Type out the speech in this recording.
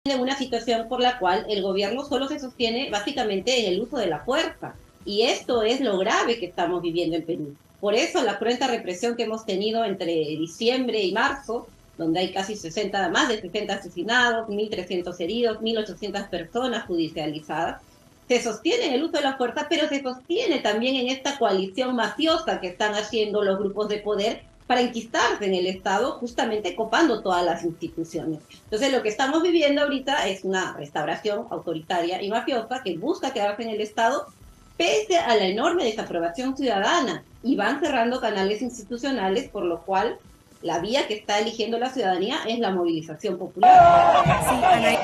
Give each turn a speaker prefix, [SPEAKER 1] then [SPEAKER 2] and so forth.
[SPEAKER 1] en una situación por la cual el gobierno solo se sostiene básicamente en el uso de la fuerza. Y esto es lo grave que estamos viviendo en Perú. Por eso la cruenta represión que hemos tenido entre diciembre y marzo, donde hay casi 60, más de 60 asesinados, 1.300 heridos, 1.800 personas judicializadas, se sostiene en el uso de la fuerza, pero se sostiene también en esta coalición mafiosa que están haciendo los grupos de poder para enquistarse en el Estado, justamente copando todas las instituciones. Entonces, lo que estamos viviendo ahorita es una restauración autoritaria y mafiosa que busca quedarse en el Estado pese a la enorme desaprobación ciudadana, y van cerrando canales institucionales, por lo cual la vía que está eligiendo la ciudadanía es la movilización popular.
[SPEAKER 2] Sí, Ana.